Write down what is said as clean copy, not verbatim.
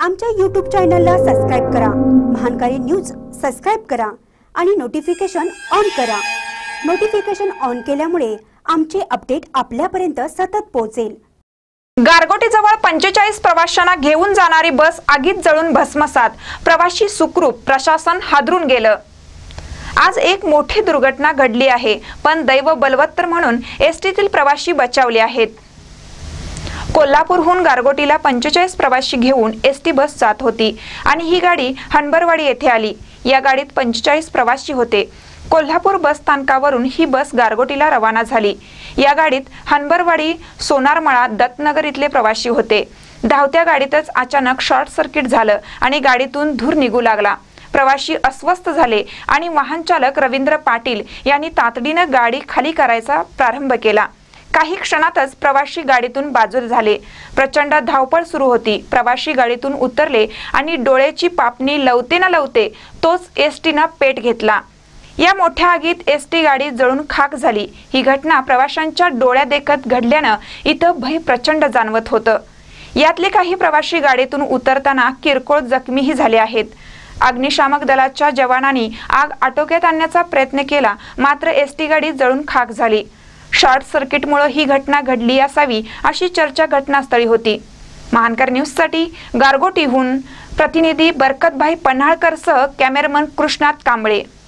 आमच्या YouTube चॅनलला subscribe करा, महानकारी न्यूज सबस्क्राइब करा आणि नोटिफिकेशन ऑन करा। नोटिफिकेशन ऑन केल्यामुळे आमचे अपडेट आपल्यापर्यंत सतत पोहोचेल। गारगोटी जवळ 45 प्रवाशांना घेऊन जाणारी बस आगीत जळून भस्मसात, प्रवासी सुखरूप, प्रशासन हादरून गेलं। आज एक मोठी दुर्घटना घडली आहे, पण दैव बलवत्तर म्हणून एसटीतील प्रवासी बचावले आहेत। कोल्हापूरहून गारगोटीला 45 प्रवासी घेऊन एसटी बस जात होती आणि ही गाडी हंबरवाडी येथे आली। या गाडीत 45 प्रवासी होते। कोल्हापूर बस स्थानकावरून ही बस गारगोटीला रवाना झाली। या गाडीत हंबरवाडी, सोनारमळा, दत्तनगर इथले प्रवासी होते। धावत्या गाडीतच अचानक शॉर्ट सर्किट झालं आणि गाडीतून धूर निघू लागला। प्रवासी अस्वस्थ झाले आणि वाहन चालक रवींद्र पाटील यांनी तातडीने गाडी खाली करायचा प्रारंभ केला। काही क्षणातच प्रवासी गाडीतून बाजूला झाले। प्रचंड धावपळ सुरू होती। प्रवासी गाडीतून उतरले आणि डोळ्याची पापणी लवते ना लवते तोच एसटीने पेट घेतला। या मोठ्या आगीत एसटी गाडी जळून खाक झाली। ही घटना प्रवाशांच्या डोळ्यादेखत घडल्याने इथं भय प्रचंड जाणवत होतं। यातले काही प्रवासी गाडीतून उतरताना किरकोळ जखमीही झाले आहेत। अग्निशामक दलाच्या जवानांनी आग आटोक्यात आणण्याचा प्रयत्न केला, मात्र एसटी गाडी जळून खाक झाली। शॉर्ट सर्किटमुळे ही घटना घडली असावी अशी चर्चा घटनास्थळी होती। महानकर न्यूजसाठी गारगोटीहून प्रतिनिधी बरकतभाई पन्हाळकरसह कॅमेरामन कृष्णात कांबळे।